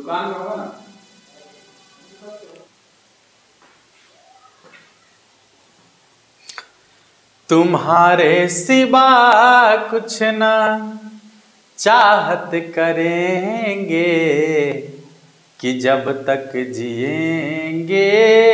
दुकान में होगा ना। तुम्हारे सिवा कुछ ना चाहत करेंगे कि जब तक जिएंगे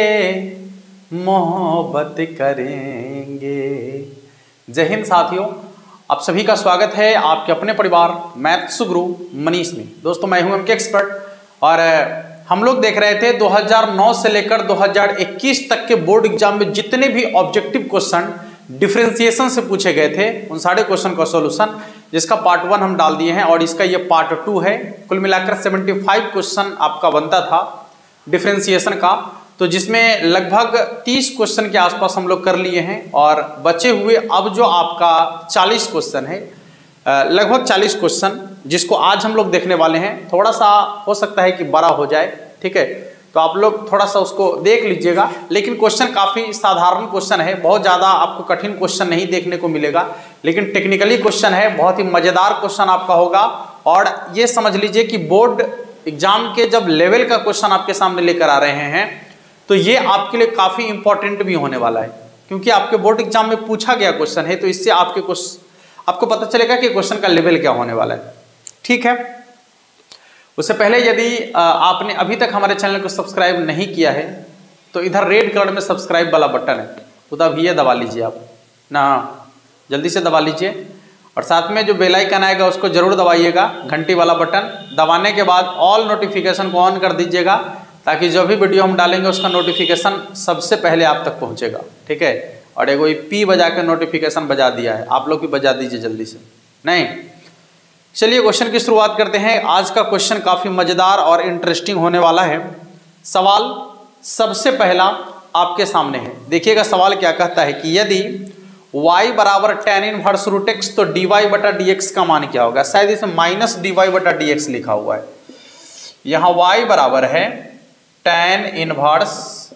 मोहब्बत करेंगे। जय हिंद साथियों, आप सभी का स्वागत है आपके अपने परिवार मैथ्स गुरु मनीष में। दोस्तों मैं हूं एमके एक्सपर्ट और हम लोग देख रहे थे 2009 से लेकर 2021 तक के बोर्ड एग्जाम में जितने भी ऑब्जेक्टिव क्वेश्चन डिफरेंशिएशन से पूछे गए थे उन सारे क्वेश्चन का सॉल्यूशन, जिसका पार्ट 1 हम डाल दिए हैं और इसका ये पार्ट 2 है। कुल मिलाकर 75 क्वेश्चन आपका बनता था डिफरेंशिएशन का, तो जिसमें लगभग 30 क्वेश्चन के आसपास हम लोग कर लिए हैं और बचे हुए अब जो आपका 40 क्वेश्चन है, लगभग 40 क्वेश्चन जिसको आज हम लोग देखने वाले हैं। थोड़ा सा हो सकता है कि बड़ा हो जाए, ठीक है, तो आप लोग थोड़ा सा उसको देख लीजिएगा। लेकिन क्वेश्चन काफ़ी साधारण क्वेश्चन है, बहुत ज़्यादा आपको कठिन क्वेश्चन नहीं देखने को मिलेगा, लेकिन टेक्निकली क्वेश्चन है, बहुत ही मज़ेदार क्वेश्चन आपका होगा। और ये समझ लीजिए कि बोर्ड एग्जाम के जब लेवल का क्वेश्चन आपके सामने लेकर आ रहे हैं तो ये आपके लिए काफ़ी इंपॉर्टेंट भी होने वाला है, क्योंकि आपके बोर्ड एग्जाम में पूछा गया क्वेश्चन है, तो इससे आपको पता चलेगा कि क्वेश्चन का लेवल क्या होने वाला है। ठीक है, उससे पहले यदि आपने अभी तक हमारे चैनल को सब्सक्राइब नहीं किया है तो इधर रेड कलर में सब्सक्राइब वाला बटन है, तो तब ये दबा लीजिए आप ना, जल्दी से दबा लीजिए। और साथ में जो बेल आइकन आएगा उसको जरूर दबाइएगा, घंटी वाला बटन दबाने के बाद ऑल नोटिफिकेशन को ऑन कर दीजिएगा, ताकि जो भी वीडियो हम डालेंगे उसका नोटिफिकेशन सबसे पहले आप तक पहुँचेगा। ठीक है, और एगो पी बजा के नोटिफिकेशन बजा दिया है, आप लोग भी बजा दीजिए जल्दी से। नहीं, चलिए क्वेश्चन की शुरुआत करते हैं। आज का क्वेश्चन काफ़ी मज़ेदार और इंटरेस्टिंग होने वाला है। सवाल सबसे पहला आपके सामने है, देखिएगा सवाल क्या कहता है कि यदि y बराबर tan इनवर्स रूट x तो dy बटा dx का मान क्या होगा। शायद इसमें माइनस dy बटा dx लिखा हुआ है, यहाँ y बराबर है tan इनवर्स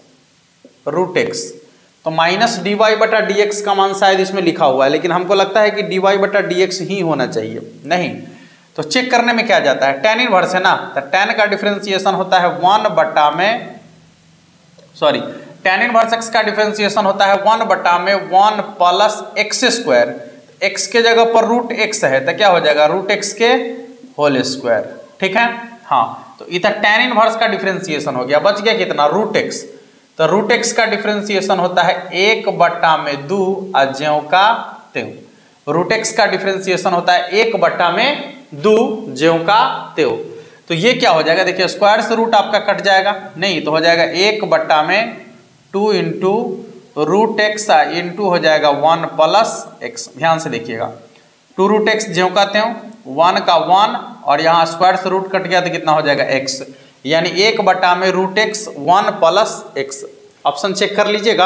रूट x, तो माइनस dy बटा dx का मान शायद इसमें लिखा हुआ है, लेकिन हमको लगता है कि dy बटा dx ही होना चाहिए। नहीं, तो चेक करने में क्या जाता है, tan इनवर्स है ना, तो tan का डिफरेंशिएशन होता है 1 बटा में, सॉरी, tan इनवर्स x का डिफरेंशिएशन होता है 1 बटा में 1 प्लस x स्क्वायर। x के जगह पर रूट x है तो क्या हो जाएगा, रूट x के होल स्क्वायर। ठीक है, हाँ, तो इधर tan इनवर्स का डिफरेंशिएशन हो गया, बच गया कितना, रूट x। तो रूट x का डिफरेंशिएशन होता है 1 बटा में 2 अज्यों का त्यों। रूट x का डिफरेंशिएशन होता है 1 बटा में 2 ज्यों का त्यों। तो ये क्या हो जाएगा, देखिए स्क्वायर से रूट आपका कट जाएगा, नहीं तो हो जाएगा 1 बटा में 2 इंटू रूट एक्स इंटू हो जाएगा 1 प्लस एक्स। ध्यान से देखिएगा, 2 रूट एक्स ज्यों का त्यों, 1 का 1 और यहाँ स्क्वायर से रूट कट गया तो कितना हो जाएगा x, यानी 1 बटा में root x 1 plus x. Option check कर लीजिएगा,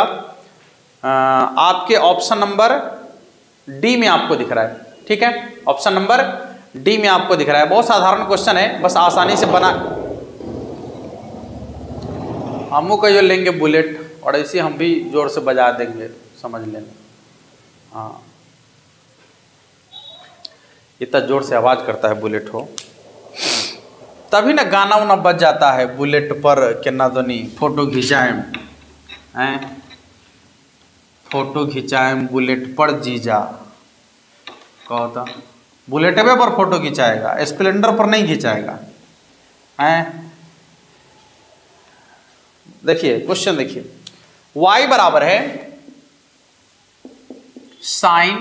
आपके ऑप्शन नंबर डी में आपको दिख रहा है। ठीक है, ऑप्शन नंबर डी में आपको दिख रहा है। बहुत साधारण क्वेश्चन है, बस आसानी से बना। हम को जो लेंगे बुलेट और ऐसे हम भी जोर से बजा देंगे, समझ लेना। हाँ, इतना जोर से आवाज करता है बुलेट हो, तभी ना गाना उना बज जाता है बुलेट पर केना दोनी फोटो खिंचाएम, फोटो खिंचाएम बुलेट पर जीजा, कहो तो बुलेट पर फोटो खिंचाएगा, स्प्लेंडर पर नहीं खिंचाएगा। देखिए क्वेश्चन देखिए, y बराबर है साइन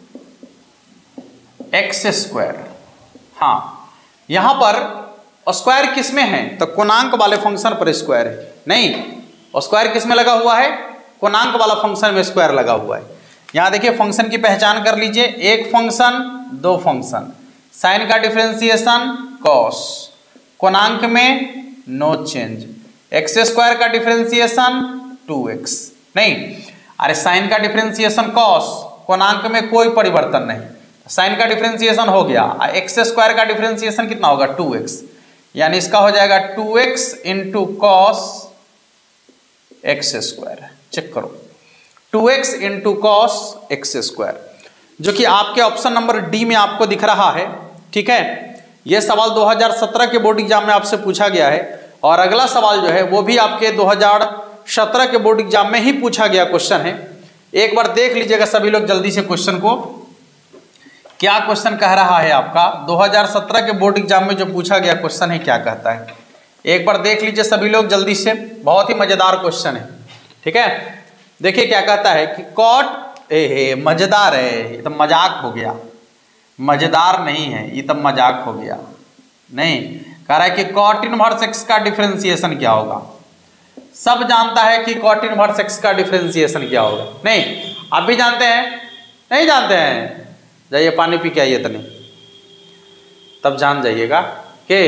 एक्स स्क्वायर। हाँ, यहां पर स्क्वायर किस में है, तो कोणांक वाले फंक्शन पर स्क्वायर है। नहीं, स्क्वायर किस में लगा हुआ है, कोणांक वाला फंक्शन में स्क्वायर लगा हुआ है। यहां देखिए फंक्शन की पहचान कर लीजिए, एक फंक्शन दो फंक्शन, साइन का डिफरेंशिएशन कॉस, कोणांक में नो चेंज, एक्स स्क्वायर का डिफरेंशिएशन 2x। नहीं, अरे साइन का डिफरेंशिएशन कॉस, कोणांक में कोई परिवर्तन नहीं, साइन का डिफरेंशिएशन हो गया, एक्स स्क्वायर का डिफरेंशिएशन कितना होगा 2x, यानी इसका हो जाएगा 2x into cos x square. Check करो, 2x into cos x square, जो कि आपके ऑप्शन नंबर डी में आपको दिख रहा है। ठीक है, ये सवाल 2017 के बोर्ड एग्जाम में आपसे पूछा गया है और अगला सवाल जो है वो भी आपके 2017 के बोर्ड एग्जाम में ही पूछा गया क्वेश्चन है। एक बार देख लीजिएगा सभी लोग जल्दी से क्वेश्चन को, क्या क्वेश्चन कह रहा है आपका 2017 के बोर्ड एग्जाम में जो पूछा गया क्वेश्चन है क्या कहता है। एक बार देख लीजिए सभी लोग जल्दी से, बहुत ही मजेदार क्वेश्चन है। ठीक है, देखिए क्या कहता है कि कॉट मजेदार है, ये तो मजाक हो गया, मजेदार नहीं है ये तो मजाक हो गया। नहीं, कह रहा है कि कॉट इनवर्स एक्स का डिफरेंशिएशन क्या होगा। सब जानता है कि कॉट इनवर्स एक्स का डिफरेंशिएशन क्या होगा। नहीं, आप भी जानते हैं? नहीं जानते हैं? जाइए पानी पी के आइए तनी, तब जान जाइएगा कि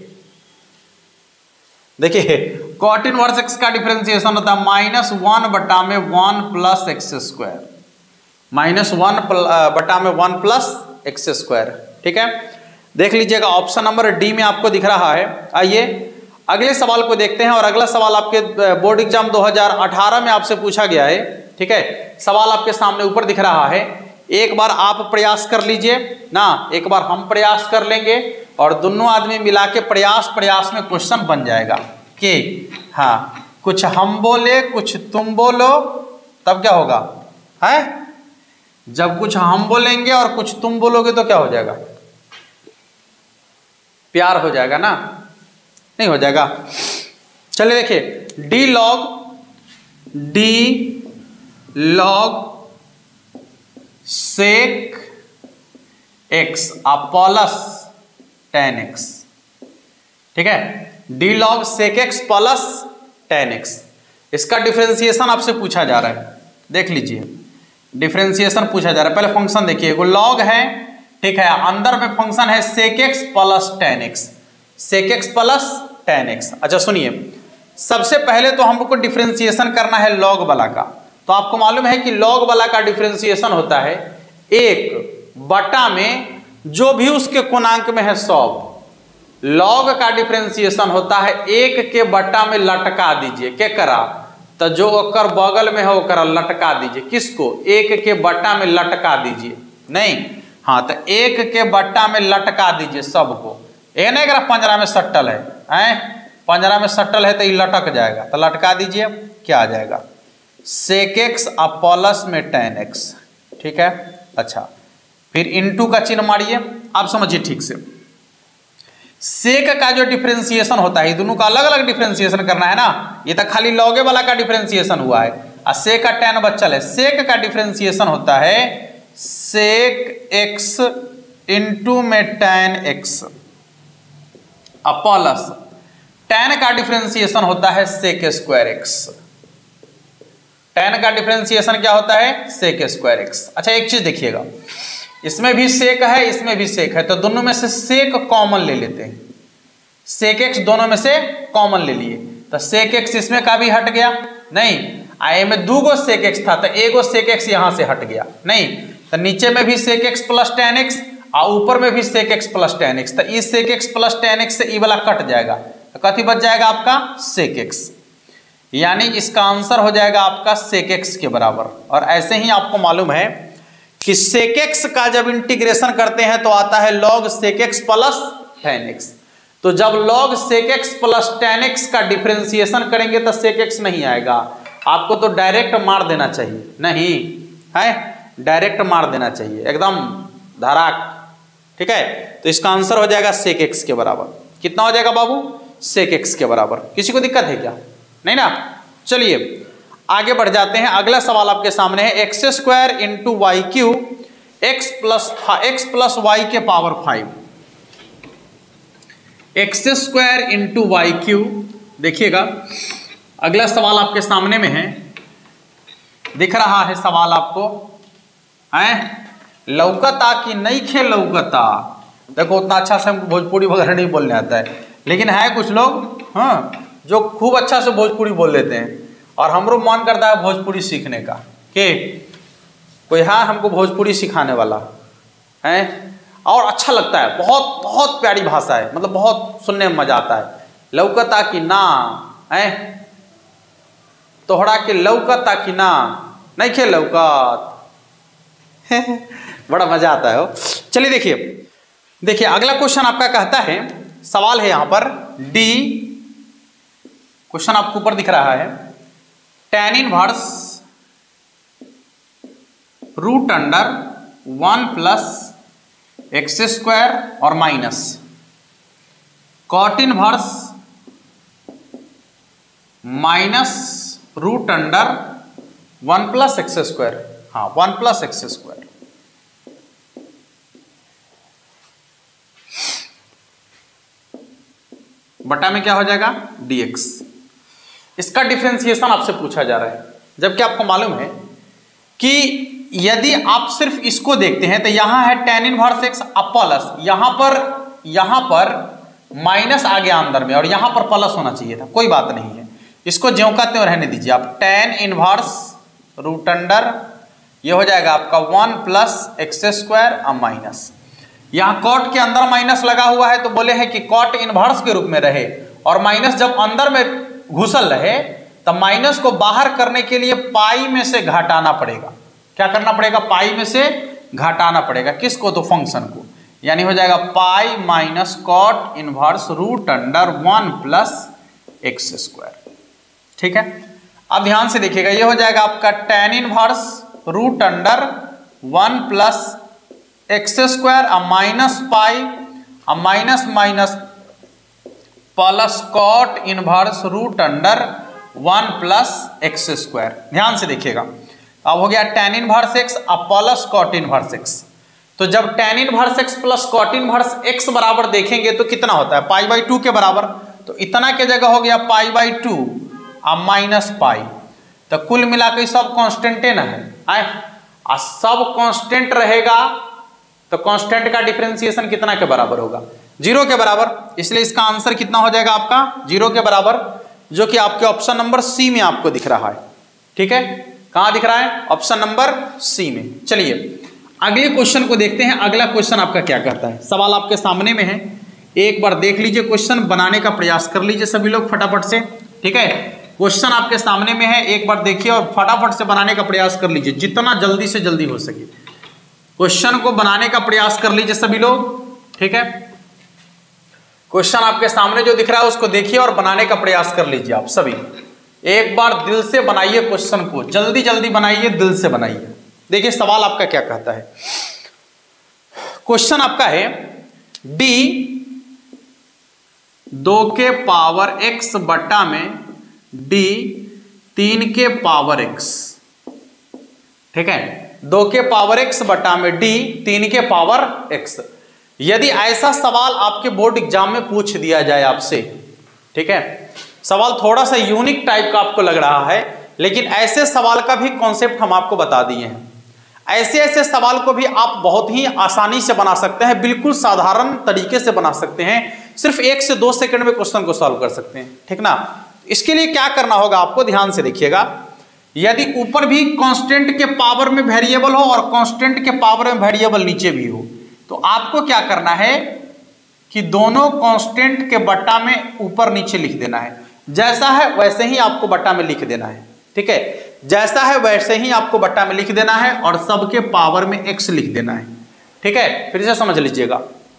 देखिए कॉट इनवर्स एक्स का डिफरेंशिएशन होता है -1 बटा में 1 प्लस एक्स स्क्वायर, -1 बटा में 1 प्लस एक्स स्क्वायर। ठीक है, देख लीजिएगा ऑप्शन नंबर डी में आपको दिख रहा है। आइए अगले सवाल को देखते हैं और अगला सवाल आपके बोर्ड एग्जाम 2018 में आपसे पूछा गया है। ठीक है, सवाल आपके सामने ऊपर दिख रहा है, एक बार आप प्रयास कर लीजिए ना, एक बार हम प्रयास कर लेंगे और दोनों आदमी मिला के प्रयास में क्वेश्चन बन जाएगा कि हाँ, कुछ हम बोले कुछ तुम बोलो, तब क्या होगा है? जब कुछ हम बोलेंगे और कुछ तुम बोलोगे तो क्या हो जाएगा? प्यार हो जाएगा ना? नहीं हो जाएगा। चलिए देखिए, D log sec x plus tan x. ठीक है, D log sec x plus tan x, इसका डिफरेंशिएशन आपसे पूछा जा रहा है। देख लीजिए डिफरेंशिएशन पूछा जा रहा है। पहले फंक्शन देखिए, वो लॉग है, ठीक है, अंदर में फंक्शन है sec x plus tan x, sec x plus tan x. अच्छा सुनिए, सबसे पहले तो हमको डिफरेंशिएशन करना है लॉग वाला का। तो आपको मालूम है कि लॉग वाला का डिफरेंशिएशन होता है 1 बटा में जो भी उसके कोणांक में है 100। लॉग का डिफरेंशिएशन होता है 1 के बटा में लटका दीजिए, क्या करा? तो जो ओकर बगल में है ओकरा लटका दीजिए। किसको? 1 के बटा में लटका दीजिए। नहीं, हाँ, तो 1 के बटा में लटका दीजिए सबको। ये नहीं अगर पंजरा में सट्टल है, पंजरा में सट्टल है तो ये लटक जाएगा, तो लटका दीजिए, क्या आ जाएगा? सेक एक्स प्लस में टेन एक्स। ठीक है, अच्छा फिर इनटू का चिन्ह मारिए। आप समझिए ठीक से, सेक का जो डिफरेंशिएशन होता है, दोनों का अलग अलग डिफरेंशिएशन करना है ना। ये तो खाली लॉगे वाला का डिफरेंशिएशन हुआ है और सेक का टेन बचल है। सेक का डिफरेंशिएशन होता है सेक एक्स इंटू में टेन एक्स प्लस टेन का डिफरेंशिएशन होता है सेक स्क्वायर एक्स। टेन का डिफरेंशिएशन क्या होता है? Sec square x. अच्छा एक चीज देखिएगा, इसमें भी सेक है इसमें भी सेक है, तो दोनों में से सेक कॉमन ले लेते हैं। सेक एक्स दोनों में से कॉमन ले लिए, तो सेक एक्स इसमें का भी हट गया। नहीं, आए में 2 गो सेक एक्स था, तो 1 गो सेक एक्स यहां से हट गया। नहीं, तो नीचे में भी sec x plus tan x और ऊपर में भी sec x plus tan x, तो इस sec x plus tan x से ई वाला कट जाएगा, तो कथी बच जाएगा आपका? Sec x. यानी इसका आंसर हो जाएगा आपका सेक एक्स के बराबर। और ऐसे ही आपको मालूम है कि सेक एक्स का जब इंटीग्रेशन करते हैं तो आता है log sec x plus tan x. तो जब log sec x plus tan x का डिफरेंशिएशन करेंगे तो सेक एक्स नहीं आएगा, आपको तो डायरेक्ट मार देना चाहिए। नहीं है, डायरेक्ट मार देना चाहिए एकदम धड़ाक। ठीक है, तो इसका आंसर हो जाएगा सेक एक्स के बराबर। कितना हो जाएगा बाबू? सेक एक्स के बराबर। किसी को दिक्कत है क्या? नहीं ना। चलिए आगे बढ़ जाते हैं। अगला सवाल आपके सामने है x square into y cube x plus y के power 5। X square into y cube, देखिएगा अगला सवाल आपके सामने में है, दिख रहा है सवाल आपको है? लौकता कि नहीं खे लौकता? देखो उतना अच्छा से हमको भोजपुरी वगैरह नहीं बोलने आता है, लेकिन है कुछ लोग हाँ जो खूब अच्छा से भोजपुरी बोल लेते हैं, और हमरो मन करता है भोजपुरी सीखने का कि कोई है हमको भोजपुरी सिखाने वाला है, और अच्छा लगता है। बहुत बहुत प्यारी भाषा है, मतलब बहुत सुनने में मजा आता है। लौकता कि ना है, तोहरा के लौकता कि ना, नहीं खे लौकत बड़ा मजा आता है हो। चलिए देखिए, देखिए अगला क्वेश्चन आपका कहता है, सवाल है यहां पर डी, क्वेश्चन आपको ऊपर दिख रहा है, tan inverse root under 1 plus x square और minus cot inverse minus root under 1 plus x square, हाँ 1 प्लस एक्स स्क्वायर। बटा में क्या हो जाएगा dx। इसका डिफरेंशिएशन आपसे पूछा जा रहा है, जबकि आपको मालूम है कि यदि आप सिर्फ इसको देखते हैं तो यहां है tan इनवर्स x अब प्लस, यहां पर माइनस आ गया अंदर में और यहां पर प्लस होना चाहिए था, कोई बात नहीं है, इसको ज्यों का त्यों रहने दीजिए आप। tan इनवर्स रूट अंडर ये हो जाएगा आपका 1 प्लस एक्स स्क्वायर अब माइनस, यहां कॉट के अंदर माइनस लगा हुआ है तो बोले हैं कि कॉट इनवर्स के रूप में रहे, और माइनस जब अंदर में घुसल रहे तब माइनस को बाहर करने के लिए पाई में से घटाना पड़ेगा। क्या करना पड़ेगा? पाई में से घटाना पड़ेगा। किसको? तो फंक्शन को, यानी हो जाएगा pi minus cot inverse root under 1 plus x square. ठीक है, अब ध्यान से देखिएगा, ये हो जाएगा आपका tan inverse root under 1 plus x square अब माइनस पाई अब minus minus plus cot inverse root under 1 plus x square. ध्यान से देखिएगा, अब हो गया tan इनवर्स x अब प्लस कॉट इनवर्स x। तो जब tan inverse x plus cot inverse x बराबर देखेंगे तो कितना होता है? पाई बाई 2 के बराबर। तो इतना के जगह हो गया पाई बाई 2 अब माइनस पाई, तो कुल मिलाकर सब कांस्टेंट ना है, सब कांस्टेंट रहेगा तो कांस्टेंट का डिफरेंशिएशन कितना के बराबर होगा? 0 के बराबर। इसलिए इसका आंसर कितना हो जाएगा आपका? 0 के बराबर, जो कि आपके ऑप्शन नंबर सी में आपको दिख रहा है। ठीक है, कहां दिख रहा है? ऑप्शन नंबर सी में। चलिए अगले क्वेश्चन को देखते हैं। अगला क्वेश्चन आपका क्या कहता है? सवाल आपके सामने में है, एक बार देख लीजिए, क्वेश्चन बनाने का प्रयास कर लीजिए सभी लोग फटाफट से। ठीक है, क्वेश्चन आपके सामने में है, एक बार देखिए और फटाफट से बनाने का प्रयास कर लीजिए, जितना जल्दी से जल्दी हो सके क्वेश्चन को बनाने का प्रयास कर लीजिए सभी लोग। ठीक है, क्वेश्चन आपके सामने जो दिख रहा है उसको देखिए और बनाने का प्रयास कर लीजिए आप सभी। एक बार दिल से बनाइए क्वेश्चन को, जल्दी जल्दी बनाइए, दिल से बनाइए। देखिए सवाल आपका क्या कहता है। क्वेश्चन आपका है d 2 के पावर x बट्टा में d 3 के पावर x। ठीक है, 2 के पावर x बटा में d 3 के पावर x। यदि ऐसा सवाल आपके बोर्ड एग्जाम में पूछ दिया जाए आपसे, ठीक है, सवाल थोड़ा सा यूनिक टाइप का आपको लग रहा है, लेकिन ऐसे सवाल का भी कॉन्सेप्ट हम आपको बता दिए हैं। ऐसे सवाल को भी आप बहुत ही आसानी से बना सकते हैं, बिल्कुल साधारण तरीके से बना सकते हैं, सिर्फ 1 से 2 सेकंड में क्वेश्चन को सॉल्व कर सकते हैं। ठीक ना, इसके लिए क्या करना होगा आपको, ध्यान से देखिएगा। यदि ऊपर भी कांस्टेंट के पावर में वेरिएबल हो और कांस्टेंट के पावर में वेरिएबल नीचे भी हो, तो आपको क्या करना है कि दोनों कांस्टेंट के बट्टा में ऊपर नीचे लिख देना है। जैसा है वैसे ही आपको बट्टा में लिख देना है। ठीक है, जैसा है वैसे ही आपको बट्टा में लिख देना है और सबके पावर में x लिख देना है। ठीक है, फिर से समझ लीजिएगा,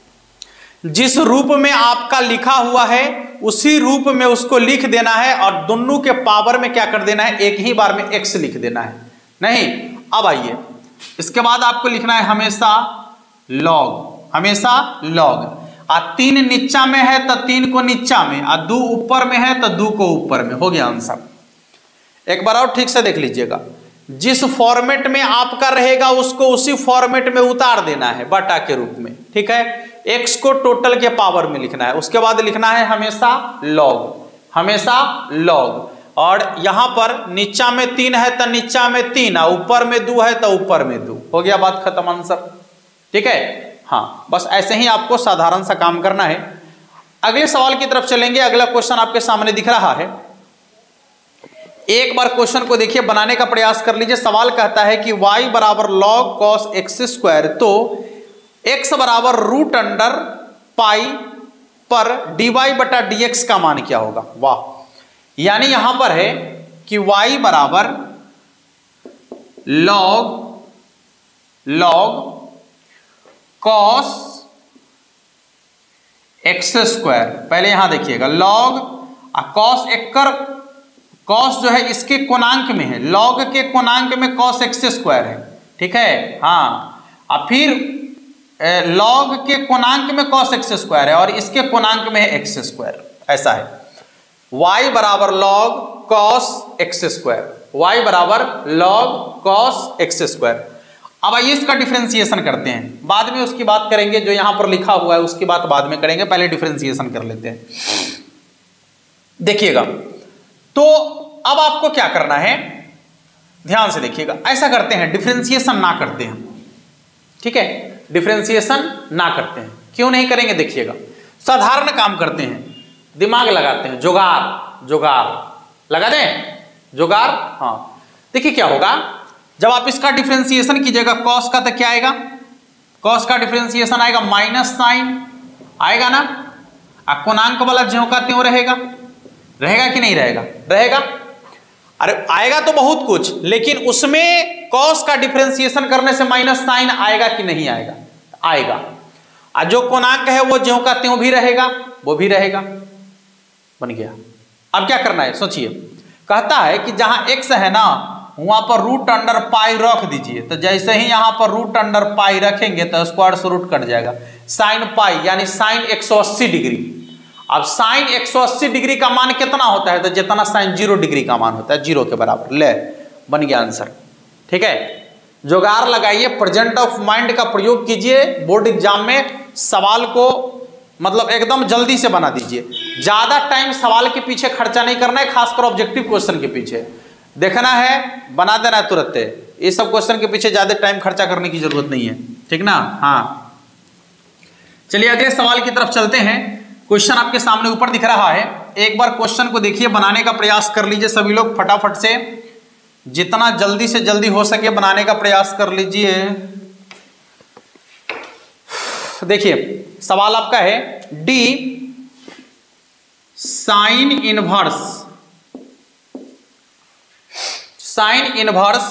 जिस रूप में आपका लिखा हुआ है उसी रूप में उसको लिख देना है और दोनों के पावर में क्या कर देना है, एक ही बार में x लिख देना है। नहीं, अब आइए, इसके बाद आपको लिखना है हमेशा लॉग, हमेशा लॉग। 3 नीचा में है तो 3 को नीचा में, 2 ऊपर में है तो 2 को ऊपर में। हो गया आंसर। एक बार और ठीक से देख लीजिएगा, जिस फॉर्मेट में आपका रहेगा उसको उसी फॉर्मेट में उतार देना है बटा के रूप में। ठीक है, x को टोटल के पावर में लिखना है, उसके बाद लिखना है हमेशा लॉग, हमेशा लॉग। और यहां पर नीचा में 3 है तो नीचा में 3, ऊपर में 2 है तो ऊपर में 2। हो गया, बात खत्म, आंसर। ठीक है, हाँ, बस ऐसे ही आपको साधारण सा काम करना है। अगले सवाल की तरफ चलेंगे। अगला क्वेश्चन आपके सामने दिख रहा है, एक बार क्वेश्चन को देखिए, बनाने का प्रयास कर लीजिए। सवाल कहता है कि y बराबर लॉग कॉस एक्स स्क्वायर, तो x बराबर रूट अंडर पाई पर dy बटा dx का मान क्या होगा। वाह, यानी यहां पर है कि y बराबर लॉग कॉस एक्स स्क्वायर, पहले यहां देखिएगा लॉग कॉस एक्कर, कॉस जो है इसके कोणांक में है, लॉग के कोणांक में कॉस एक्स स्क्वायर है, ठीक है। हाँ, अब फिर लॉग के कोणांक में कॉस एक्स स्क्वायर है और इसके कोणांक में है एक्स स्क्वायर, ऐसा है। y बराबर log cos x square, y बराबर लॉग कॉस एक्स स्क्वायर। अब आइए इसका डिफरेंशिएशन करते हैं, बाद में उसकी बात करेंगे, जो यहां पर लिखा हुआ है उसकी बात बाद में करेंगे, पहले डिफरेंशिएशन कर लेते हैं। देखिएगा, तो अब आपको क्या करना है, ध्यान से देखिएगा, ऐसा करते हैं डिफरेंशिएशन ना करते हैं, ठीक है, डिफरेंशिएशन ना करते हैं। क्यों नहीं करेंगे, देखिएगा, साधारण काम करते हैं, दिमाग लगाते हैं, जुगाड़, जुगाड़ लगा दें, जुगाड़। हाँ, देखिए क्या होगा, जब आप इसका डिफरेंशिएशन कीजिएगा, कॉस का तो क्या आएगा, कॉस का डिफरेंशिएशन आएगा माइनस साइन आएगा ना, कोणांक वाला ज्यों का त्यों रहेगा, रहेगा कि नहीं रहेगा, रहेगा। अरे आएगा तो बहुत कुछ, लेकिन उसमें कॉस का डिफरेंशिएशन करने से माइनस साइन आएगा कि नहीं आएगा, आएगा। और जो कोणांक है वो ज्यों का त्यों भी रहेगा, वो भी रहेगा, बन गया। अब क्या करना है, सोचिए, कहता है कि जहां एक्स है ना वहां पर रूट अंडर पाई रख दीजिए, तो जैसे ही यहां पर रूट अंडर पाई रखेंगे तो स्क्वायर से रूट कट जाएगा, साइन पाई यानी साइन 180 डिग्री। अब साइन 180 डिग्री का मान कितना होता है, तो जितना साइन 0 डिग्री का मान होता है, 0 के बराबर, ले बन गया आंसर, ठीक है। जुगाड़ लगाइए, प्रेजेंट ऑफ माइंड का प्रयोग कीजिए, बोर्ड एग्जाम में सवाल को मतलब एकदम जल्दी से बना दीजिए, ज्यादा टाइम सवाल के पीछे खर्चा नहीं करना है, खासकर ऑब्जेक्टिव क्वेश्चन के पीछे देखना है, बना देना है तुरंत। ये सब क्वेश्चन के पीछे ज्यादा टाइम खर्चा करने की जरूरत नहीं है, ठीक ना। हाँ, चलिए अगले सवाल की तरफ चलते हैं। क्वेश्चन आपके सामने ऊपर दिख रहा है, एक बार क्वेश्चन को देखिए, बनाने का प्रयास कर लीजिए सभी लोग, फटाफट से, जितना जल्दी से जल्दी हो सके बनाने का प्रयास कर लीजिए। देखिए सवाल आपका है, D sine inverse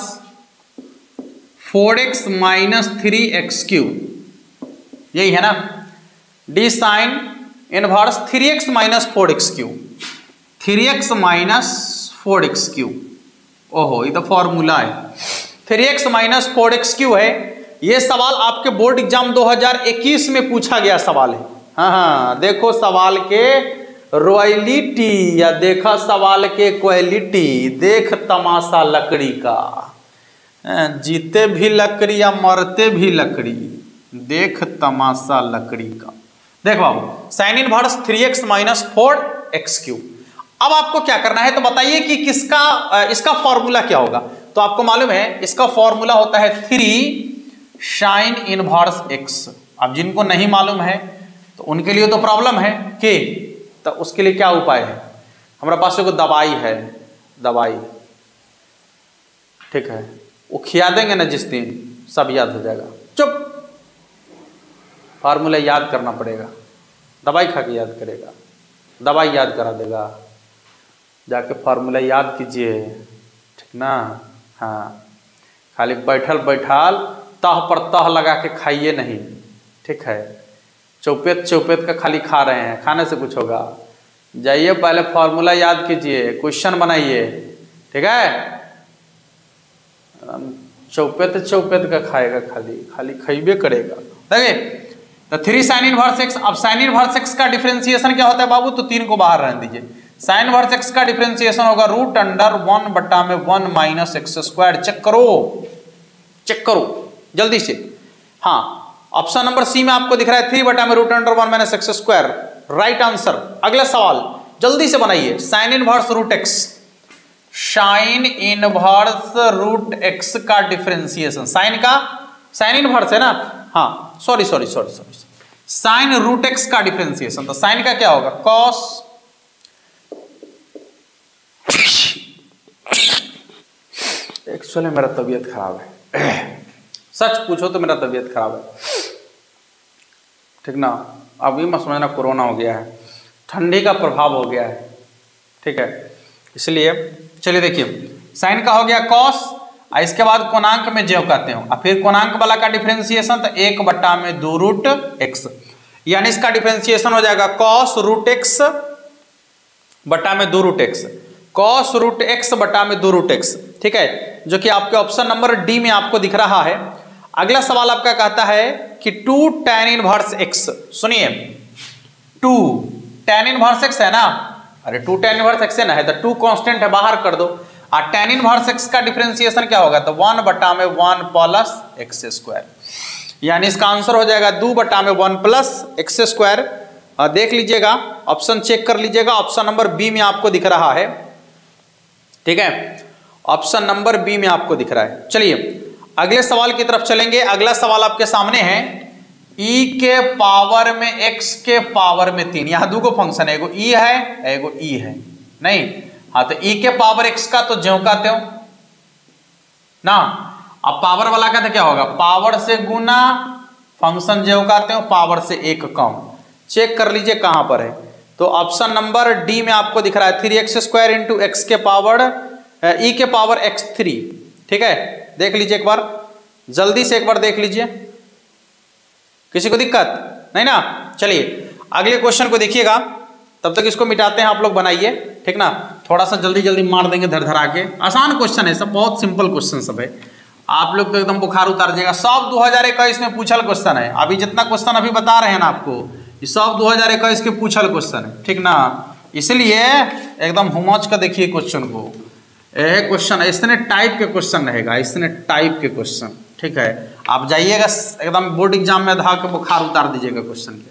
4x minus 3x3, यही है ना, d sine inverse 3x minus 4x3, 3x minus 4x3, ओहो ये तो फॉर्मूला है, 3x माइनस 4x3 है। ये सवाल आपके बोर्ड एग्जाम 2021 में पूछा गया सवाल है। हाँ हाँ, देखो सवाल के रॉयलिटी या देखा सवाल के क्वालिटी, देख तमाशा लकड़ी का, जीते भी लकड़ी या मरते भी लकड़ी, देख तमाशा लकड़ी का। देख बाबू, sign inverse 3x minus 4x3। अब आपको क्या करना है, तो बताइए कि किसका इसका फॉर्मूला क्या होगा। तो आपको मालूम है इसका फॉर्मूला होता है 3 साइन इनवर्स x। अब जिनको नहीं मालूम है तो उनके लिए तो प्रॉब्लम है कि, तो उसके लिए क्या उपाय है, हमारे पास एक दवाई है, दवाई, ठीक है, वो खिला देंगे ना जिस दिन, सब याद हो जाएगा। चुप, फार्मूला याद करना पड़ेगा, दवाई खा के याद करेगा, दवाई याद करा देगा, जाके फार्मूला याद कीजिए, ठीक ना। हाँ, खाली बैठल बैठाल तह पर तह लगा के खाइए नहीं, ठीक है, चौपेट चौपेट का खाली खा रहे हैं, खाने से कुछ होगा। जाइए पहले फॉर्मूला याद कीजिए, क्वेश्चन बनाइए, ठीक है। चौपेट चौपेट का खाएगा, खाली खाली खाइबे करेगा। देखिए तो 3 साइन इनवर्स x। अब साइन इनवर्स x का डिफरेंशिएशन क्या होता है बाबू, तो 3 को बाहर रहने दीजिए। साइन इनवर्स x का डिफरेंशिएशन होगा रूट अंडर 1 बटा में 1 माइनस एक्स स्क्वायर। चेक करो, चेक करो जल्दी से। हाँ, ऑप्शन नंबर सी में आपको दिख रहा है 3 बटा में root under 1 minus x square, right answer. अगला सवाल जल्दी से बनाइए, sine inverse root x, sine inverse root x का डिफरेंशिएशन, साइन का साइन इनवर्स है ना, हाँ sorry sorry sorry sorry, sine root x का डिफरेंशिएशन, तो साइन का क्या होगा, कॉस, एक्चुअली मेरा तबीयत खराब है, सच पूछो तो मेरा तबीयत खराब है, ठीक ना। अभी मत समझना कोरोना हो गया है, ठंडी का प्रभाव हो गया है, ठीक है, इसलिए चलिए देखिए, साइन का हो गया कॉस, इसके बाद कोणांक में ज्यों कहते हो, और फिर कोणांक वाला का डिफरेंशिएशन, तो 1 बटा में 2 रूट x। यानी इसका डिफरेंशिएशन हो जाएगा कॉस रूट एक्स बटा में 2 root x, cos root x बटा में 2 रूट एक्स, ठीक है, जो कि आपके ऑप्शन नंबर डी में आपको दिख रहा है। अगला सवाल आपका कहता है कि 2 tan इनवर्स एक्स, सुनिए 2 tan इनवर्स एक्स है ना, अरे 2 tan इनवर्स एक्स है ना, है तो 2 कांस्टेंट है, बाहर कर दो, और tan इनवर्स एक्स का डिफरेंशिएशन क्या होगा, तो 1 बटा में 1 प्लस एक्स स्क्वायर, यानी इसका आंसर हो जाएगा 2 बटा में 1 प्लस एक्स स्क्वायर। देख लीजिएगा, ऑप्शन चेक कर लीजिएगा, ऑप्शन नंबर बी में आपको दिख रहा है, ठीक है, ऑप्शन नंबर बी में आपको दिख रहा है। चलिए अगले सवाल की तरफ चलेंगे। अगला सवाल आपके सामने है e के पावर में x के पावर में 3, यहां दो फंक्शन है, एगो e है एगो e है, नहीं, हाँ तो e के पावर x का तो ज्यों का त्यों ना, अब पावर वाला का तो क्या होगा, पावर से गुना फंक्शन ज्यों का त्यों, पावर से 1 कम, चेक कर लीजिए कहां पर है, तो ऑप्शन नंबर डी में आपको दिख रहा है 3x स्क्वायर इंटू एक्स के पावर e के पावर x3, ठीक है, देख लीजिए एक बार, जल्दी से एक बार देख लीजिए, किसी को दिक्कत नहीं ना। चलिए अगले क्वेश्चन को देखिएगा, तब तक इसको मिटाते हैं, आप लोग बनाइए, ठीक ना, थोड़ा सा जल्दी जल्दी मार देंगे धर धरा के, आसान क्वेश्चन है सब, बहुत सिंपल क्वेश्चन सब है, आप लोग तो एकदम बुखार उतार जाएगा, सब 2021 में पूछल क्वेश्चन है, अभी जितना क्वेश्चन अभी बता रहे हैं ना आपको, ये सब 2021 के पूछल क्वेश्चन है, ठीक ना, इसलिए एकदम होमच का देखिए क्वेश्चन को, यह क्वेश्चन इतने टाइप के क्वेश्चन रहेगा, इतने टाइप के क्वेश्चन, ठीक है, आप जाइएगा एकदम बोर्ड एग्जाम में धा के बुखार उतार दीजिएगा क्वेश्चन के।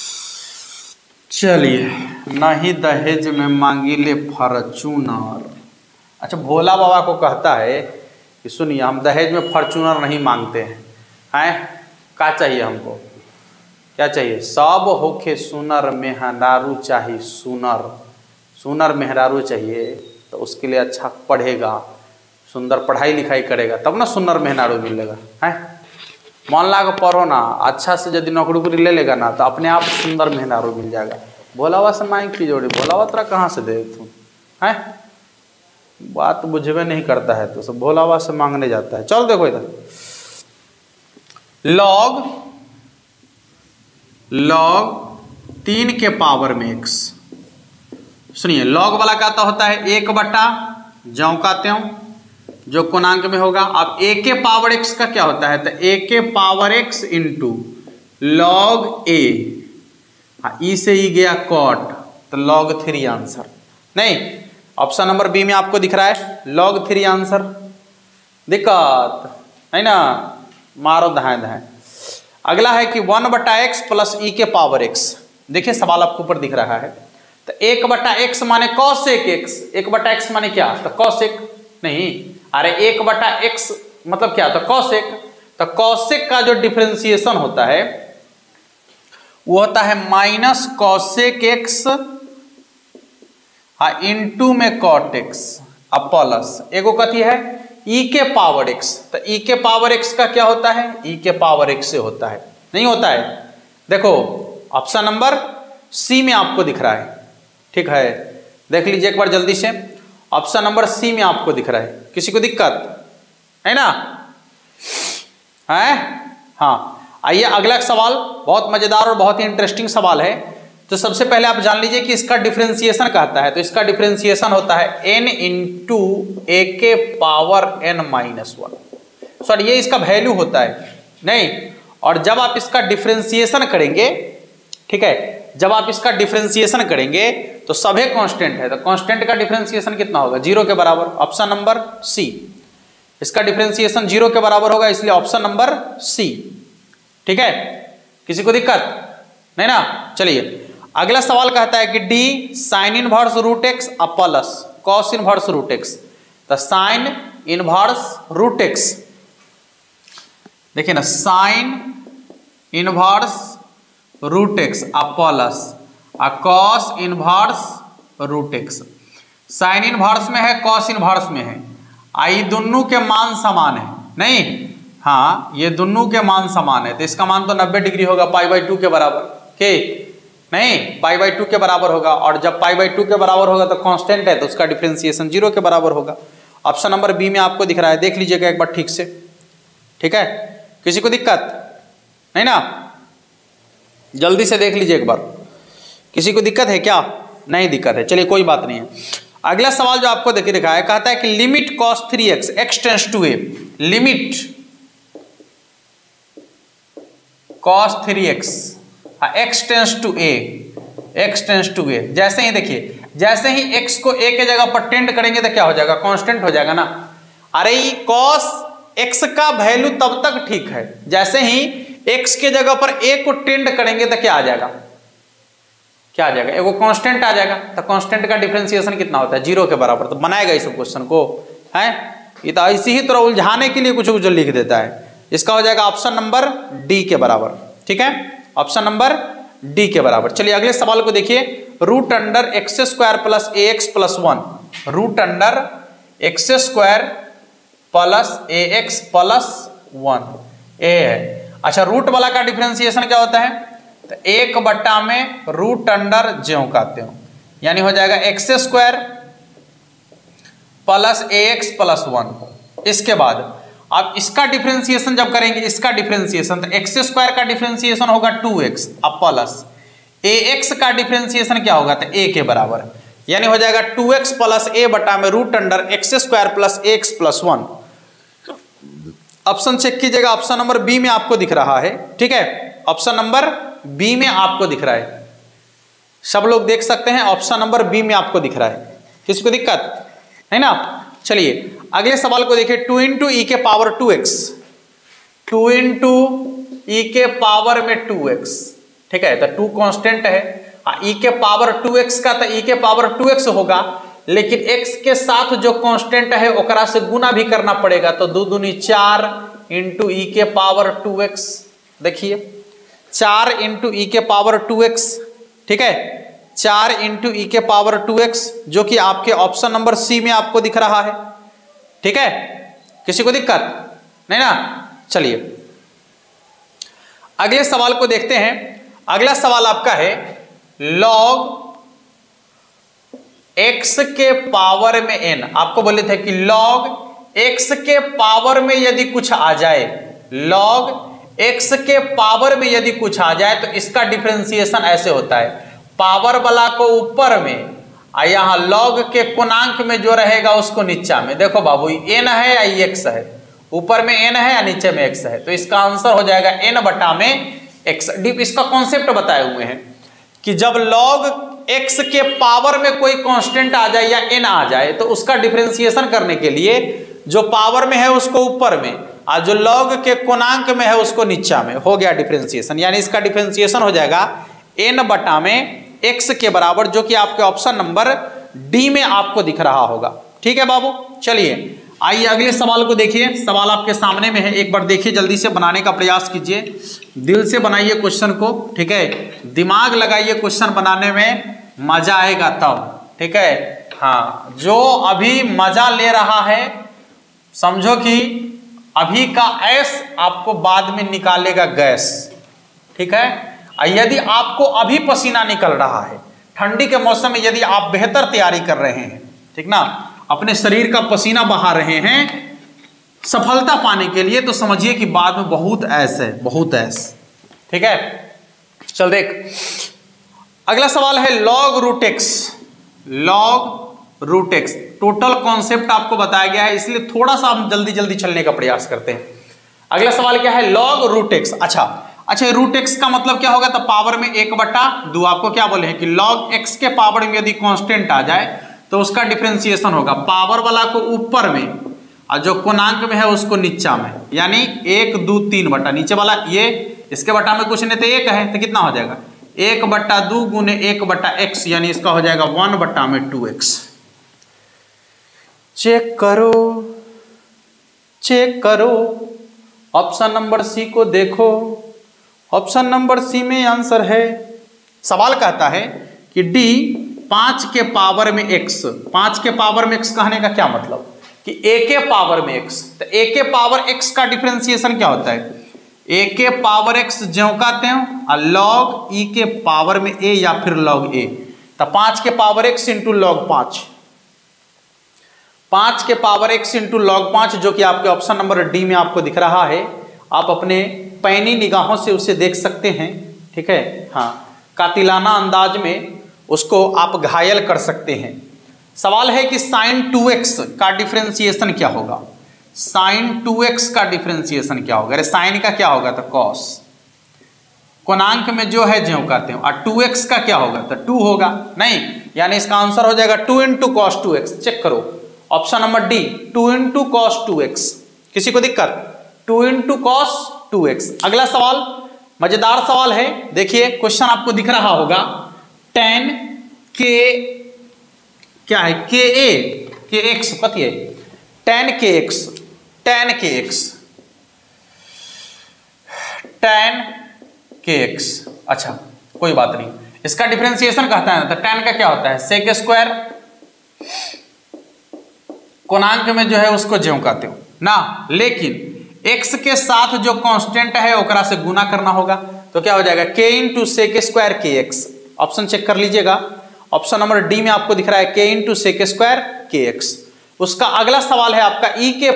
चलिए, नहीं दहेज में मांगी ले फॉर्च्यूनर, अच्छा भोला बाबा को कहता है कि सुनिए हम दहेज में फॉर्च्यूनर नहीं मांगते हैं, क्या चाहिए हमको, क्या चाहिए, सब होखे सुनर मेहरारू चाहिए, सुनर सुनर मेहरारू चाहिए, तो उसके लिए अच्छा पढ़ेगा, सुंदर पढ़ाई लिखाई करेगा, तब ना सुंदर मेहरारू मिलेगा, है मान ला के पढ़ो ना, अच्छा से यदि नौकरी उकरी ले लेगा ना, तो अपने आप सुंदर मेहरारू मिल जाएगा। भोलावा से मांग की जोड़ी, भोलावा तेरा कहाँ से दे तू, है बात बुझवे नहीं करता है, तो सब भोलावा से मांगने जाता है। चलो देखो इधर, लॉग 3 के पावर में x, सुनिए लॉग वाला क्या होता है 1 बटा ज्यों का त्यों, जो कोणांक में होगा। अब a के पावर x का क्या होता है, तो a के power x into log a, हाँ ई से ई गया कॉट, तो log 3 आंसर, नहीं ऑप्शन नंबर बी में आपको दिख रहा है log 3 आंसर, दिक्कत है ना, मारो धाए धाए। अगला है कि 1 बटा एक्स प्लस ई के पावर x, देखिए सवाल आपको ऊपर दिख रहा है, तो 1 बटा एक्स माने कॉसेक एक्स, 1 बटा एक्स माने क्या, तो कॉसेक नहीं, अरे 1 बटा एक्स मतलब क्या, तो कॉसेक, तो कॉसेक का जो डिफरेंशिएशन होता है वो होता है माइनस कॉसेक एक्स इंटू में कॉट एक्स, अब प्लस एगो कथी है e के पावर x, तो e के पावर x का क्या होता है, e के पावर x से होता है, नहीं होता है, देखो ऑप्शन नंबर सी में आपको दिख रहा है, ठीक है, देख लीजिए एक बार जल्दी से, ऑप्शन नंबर सी में आपको दिख रहा है, किसी को दिक्कत है ना, है हाँ। आइए अगला सवाल बहुत मजेदार और बहुत ही इंटरेस्टिंग सवाल है, तो सबसे पहले आप जान लीजिए कि इसका डिफरेंशिएशन कहता है, तो इसका डिफरेंशिएशन होता है n इंटू ए के पावर n माइनस 1, सॉरी ये इसका वैल्यू होता है, नहीं, और जब आप इसका डिफरेंशिएशन करेंगे, ठीक है, जब आप इसका डिफरेंशिएशन करेंगे तो सभी कांस्टेंट है, तो कांस्टेंट का डिफरेंशिएशन कितना होगा, 0 के बराबर, ऑप्शन नंबर सी, इसका डिफरेंशिएशन 0 के बराबर होगा, इसलिए ऑप्शन नंबर सी, ठीक है, किसी को दिक्कत नहीं ना। चलिए अगला सवाल कहता है कि d sine inverse root x plus cos inverse root x, तो साइन इनवर्स रूट एक्स, देखिए ना sine inverse root x plus cos inverse root x, sine inverse में है कॉस इनवर्स में है, आई दोनों के मान समान है, नहीं हाँ ये दोनों के मान समान है, तो इसका मान तो 90 डिग्री होगा, π/2 के बराबर, के नहीं π/2 के बराबर होगा, और जब π/2 के बराबर होगा तो कांस्टेंट है, तो उसका डिफरेंशिएशन 0 के बराबर होगा। ऑप्शन नंबर बी में आपको दिख रहा है, देख लीजिएगा एक बार ठीक से, ठीक है, किसी को दिक्कत नहीं ना। जल्दी से देख लीजिए एक बार। किसी को दिक्कत है क्या? नहीं दिक्कत है, चलिए कोई बात नहीं है। अगला सवाल जो आपको देखिए दिखा है, कहता है कि limit cos 3x x tends to a, limit cos 3x x tends to a, x tends to a। जैसे ही देखिए, जैसे ही x को a के जगह पर टेंड करेंगे तो क्या हो जाएगा? कांस्टेंट हो जाएगा ना। अरे ये cos x का वैल्यू तब तक ठीक है, जैसे ही x के जगह पर a को टेंड करेंगे तो क्या आ जाएगा? क्या आ जाएगा? एगो कांस्टेंट आ जाएगा। तो कांस्टेंट का डिफरेंशिएशन कितना होता है? 0 के बराबर। तो बनाएगा इस क्वेश्चन को है, ये तो ऐसे ही थोड़ा उलझाने के लिए कुछ कुछ लिख देता है। इसका हो जाएगा ऑप्शन नंबर डी के बराबर। ठीक है, ऑप्शन नंबर डी के बराबर। चलिए अगले सवाल को देखिए, root under x square plus a x plus 1, root under x square plus a x plus 1 a है। अच्छा, रूट वाला का डिफरेंशिएशन क्या होता है? तो 1 में रूट अंडर ज्यों कहते हो, यानी हो जाएगा x square plus a x plus 1। इसके बाद अब इसका डिफरेंशिएशन जब करेंगे, इसका डिफरेंशिएशन, तो एक्स स्क्वायर का डिफरेंशिएशन होगा 2x, अब प्लस ए एक्स का डिफरेंशिएशन क्या होगा? तो a के बराबर, यानी हो जाएगा 2x प्लस a बटा में root under x square plus a x plus 1। Option check कीजिएगा, ऑप्शन नंबर बी में आपको दिख रहा है। ठीक है, ऑप्शन नंबर बी में आपको दिख रहा है, सब लोग देख सकते हैं, ऑप्शन नंबर बी में आपको दिख रहा है। किसी को दिक्कत है ना? चलिए अगले सवाल को देखिए, 2 इंटू ई के पावर 2x, 2 इंटू ई के पावर में 2x। ठीक है, तो 2 कांस्टेंट है, ई के पावर 2x का, तो ई के पावर 2x होगा, लेकिन x के साथ जो कांस्टेंट है ओकरा से गुना भी करना पड़ेगा। तो 2 दूनी 4 इंटू ई के पावर 2x। देखिए 4 इंटू ई के पावर 2x। ठीक है, 4 इंटू ई के पावर 2x, जो कि आपके ऑप्शन नंबर सी में आपको दिख रहा है। ठीक है, किसी को दिक्कत नहीं ना? चलिए अगले सवाल को देखते हैं। अगला सवाल आपका है, log x के पावर में n। आपको बोले थे कि log x के पावर में यदि कुछ आ जाए, log x के पावर में यदि कुछ आ जाए तो इसका डिफरेंशिएशन ऐसे होता है, पावर वाला को ऊपर में, यहाँ log के पूर्णांक में जो रहेगा उसको नीचा में। देखो बाबू, n है या x है, ऊपर में n है या नीचे में x है, तो इसका आंसर हो जाएगा n बटा में x। इसका कॉन्सेप्ट बताए हुए हैं कि जब log x के पावर में कोई कांस्टेंट आ जाए या n आ जाए, तो उसका डिफरेंशिएशन करने के लिए जो पावर में है उसको ऊपर में, और जो log के कोणांक में है उसको नीचा में। हो गया डिफरेंशिएशन, यानी इसका डिफरेंशिएशन हो जाएगा n बटा में x के बराबर, जो कि आपके ऑप्शन नंबर डी में आपको दिख रहा होगा। ठीक है बाबू, चलिए आइए अगले सवाल को देखिए। सवाल आपके सामने में है, एक बार देखिए, जल्दी से बनाने का प्रयास कीजिए, दिल से बनाइए क्वेश्चन को। ठीक है, दिमाग लगाइए, क्वेश्चन बनाने में मजा आएगा तब। ठीक है, हाँ, जो अभी मजा ले रहा है समझो कि अभी का ऐश आपको बाद में निकालेगा गैस। ठीक है, यदि आपको अभी पसीना निकल रहा है, ठंडी के मौसम में यदि आप बेहतर तैयारी कर रहे हैं, ठीक ना, अपने शरीर का पसीना बहा रहे हैं सफलता पाने के लिए, तो समझिए कि बाद में बहुत ऐश है, बहुत ऐश। ठीक है, चल देख अगला सवाल है, log root x. log root x total concept आपको बताया गया है, इसलिए थोड़ा सा हम जल्दी जल्दी चलने का प्रयास करते हैं। अगला सवाल क्या है, log रूट एक्स। अच्छा रूट एक्स का मतलब क्या होगा? तो पावर में 1/2। आपको क्या बोले हैं कि log x के पावर में यदि कांस्टेंट आ जाए तो उसका डिफरेंशिएशन होगा पावर वाला को ऊपर में और जो कोणांक में है उसको नीचा में, यानी 1, 2, 3 बटा नीचे वाला ये, इसके बटा में कुछ नहीं तो 1 है, तो कितना हो जाएगा? 1/2 गुने 1/x, यानी इसका हो जाएगा 1/2x। चेक करो ऑप्शन नंबर सी को देखो, ऑप्शन नंबर सी में आंसर है। सवाल कहता है कि डी 5 के पावर में x, 5 के पावर में x कहने का क्या मतलब कि a के पावर में x, तो a के पावर x का डिफरेंशिएशन क्या होता है? a के पावर x ज्यों कहते हैं और log e के पावर में a या फिर log a, तो 5 के पावर x इंटू log 5, 5 के पावर x इंटू log 5, जो कि आपके ऑप्शन नंबर डी में आपको दिख रहा है। आप अपने पैनी निगाहों से उसे देख सकते हैं। ठीक है, हाँ, कातिलाना अंदाज में उसको आप घायल कर सकते हैं। सवाल है कि sin 2x का डिफरेंशिएशन क्या होगा, sin 2x का डिफरेंशिएशन क्या होगा। अरे साइन का क्या होगा तो cos, कोणांक में जो है ज्यों कहते हैं, और 2x का क्या होगा तो 2 होगा, नहीं, यानी इसका आंसर हो जाएगा 2 × cos 2x। चेक करो option number D, 2 × cos 2x। किसी को दिक्कत, 2 × cos 2x। अगला सवाल मजेदार सवाल है, देखिए क्वेश्चन आपको दिख रहा होगा, tan k क्या है, kx पति है, tan kx, tan kx, tan kx। अच्छा कोई बात नहीं, इसका डिफरेंशिएशन कहता है ना, तो tan का क्या होता है sec स्क्वायर, कोणांक में जो है उसको ज्यों कहते हो ना, लेकिन x के साथ जो कांस्टेंट है ओकरा से गुना करना होगा, तो क्या हो जाएगा k × sec square kx। Option check कर लीजिएगा, ऑप्शन नंबर डी में आपको दिख रहा है k × sec स्क्वायर kx। उसका अगला सवाल है आपका e के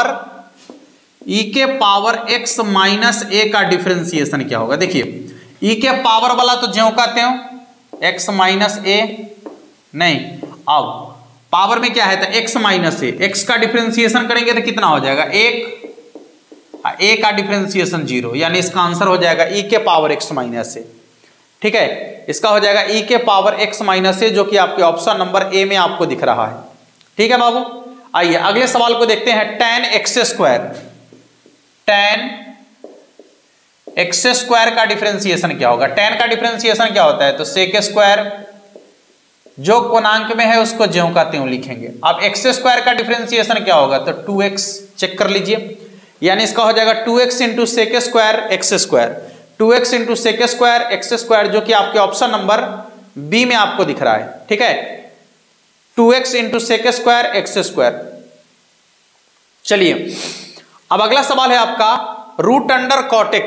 पावर x माइनस a का डिफरेंशिएशन क्या होगा। देखिए e के पावर वाला तो ज्यों कहते हो x माइनस a, नहीं, अब पावर में क्या है तो x माइनस a, x का डिफरेंशिएशन करेंगे तो कितना हो जाएगा 1, a का डिफरेंशिएशन 0, यानी इसका आंसर हो जाएगा e के पावर x माइनस a। ठीक है, इसका हो जाएगा e के पावर x माइनस a, जो कि आपके ऑप्शन नंबर ए में आपको दिख रहा है। ठीक है बाबू, आइए अगले सवाल को देखते हैं। tan x स्क्वायर का डिफरेंशिएशन क्या होगा। tan का डिफरेंशिएशन क्या होता है तो sec स्क्वायर, जो कोणांक में है उसको ज्यों का त्यों लिखेंगे। अब x स्क्वायर का डिफरेंशिएशन क्या होगा तो 2x। चेक कर लीजिए, यानी इसका हो जाएगा 2x × sec square x square, 2x × sec square x square, जो कि आपके ऑप्शन नंबर बी में आपको दिख रहा है। ठीक है, 2x × sec square x square. चलिए अब अगला सवाल है आपका √अंडर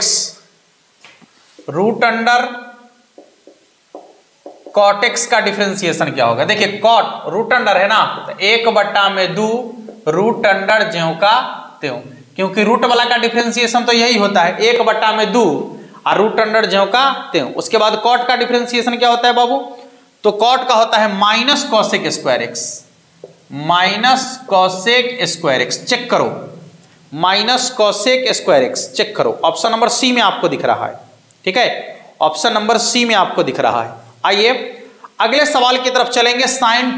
cot x का डिफरेंशिएशन क्या होगा। देखिए cot √अंडर है ना, तो 1/2 √अंडर ज्यों का त्यों, क्योंकि रूट वाला का डिफरेंशिएशन तो यही होता है 1/2 और √अंडर ज्यों का त्यों। उसके बाद cot का डिफरेंशिएशन क्या होता है बाबू, तो cot का होता है minus cosec square x, minus cosec square x। Check करो, minus cosec square x, check करो, ऑप्शन नंबर सी में आपको दिख रहा है। ठीक है, ऑप्शन नंबर सी में आपको दिख रहा है। आइए अगले सवाल की तरफ चलेंगे।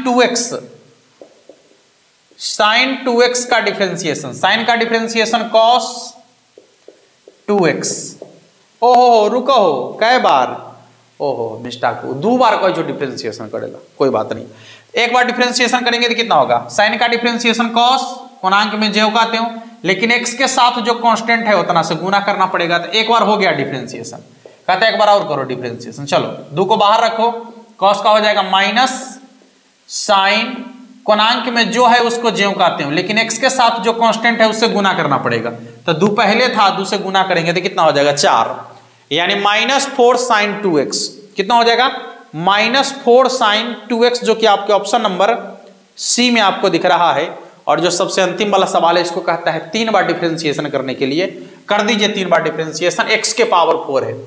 sin 2x का डिफरेंशिएशन, sin का डिफरेंशिएशन cos 2x। ओहो रुको हो, कै बार, ओहो मिस्टेक, 2 बार कोई जो डिफरेंशिएशन करेगा, कोई बात नहीं, एक बार डिफरेंशिएशन करेंगे तो कितना होगा, sin का डिफरेंशिएशन cos, कोणांक में ज्यों का त्यों, लेकिन x के साथ जो कांस्टेंट है उतना से गुना करना पड़ेगा, तो एक बार हो गया डिफरेंशिएशन, कहते हैं एक बार और करो डिफरेंशिएशन। चलो 2 को बाहर रखो, cos का हो जाएगा माइनस sin, कोणांक में जो है उसको ज्यों का त्यों, लेकिन x के साथ जो कांस्टेंट है उससे गुना करना पड़ेगा, तो 2 पहले था, 2 से गुना करेंगे तो कितना हो जाएगा 4, यानी -4 sin 2x। कितना हो जाएगा -4 sin 2x, जो कि आपके ऑप्शन नंबर सी में आपको दिख रहा है। और जो सबसे अंतिम वाला सवाल है इसको कहता है 3 बार डिफरेंशिएशन करने के लिए, कर दीजिए 3 बार डिफरेंशिएशन, x के पावर 4 है।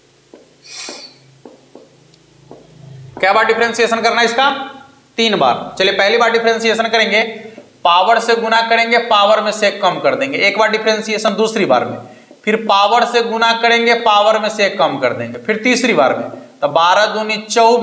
क्या बार डिफरेंशिएशन करना है इसका 3 बार। चलिए पहली बार डिफरेंशिएशन करेंगे, पावर से गुना करेंगे, पावर में से कम कर देंगे, एक बार डिफरेंशिएशन दूसरी बार में, फिर पावर से गुना करेंगे, पावर में से कम कर देंगे, फिर तीसरी बार में, तो 12 दूनी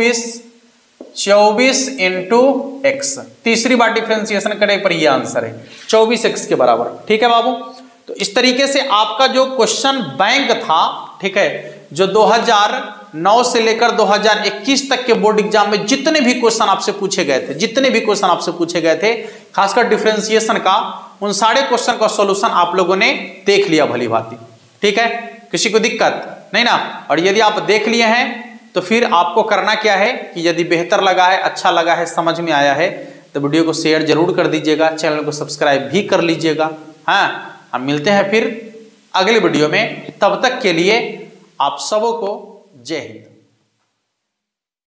24 इंटू x, तीसरी बार डिफरेंशिएशन करें पर ये आंसर है 24x के बराबर। ठीक है बाबू, तो इस तरीके से आपका जो क्वेश्चन बैंक था, ठीक है, जो 2009 से लेकर 2021 तक के बोर्ड एग्जाम में जितने भी क्वेश्चन आपसे पूछे गए थे, खासकर डिफरेंशिएशन का, उन सारे क्वेश्चन का सॉल्यूशन आप लोगों ने देख लिया भली भांति। ठीक है, किसी को दिक्कत नहीं ना। और यदि आप देख लिए हैं तो फिर आपको करना क्या है कि यदि बेहतर लगा है, अच्छा लगा है, समझ में आया है, तो वीडियो को शेयर जरूर कर दीजिएगा, चैनल को सब्सक्राइब भी कर लीजिएगा। हाँ, हम मिलते हैं फिर अगले वीडियो में, तब तक के लिए आप सबों को जय हिंद।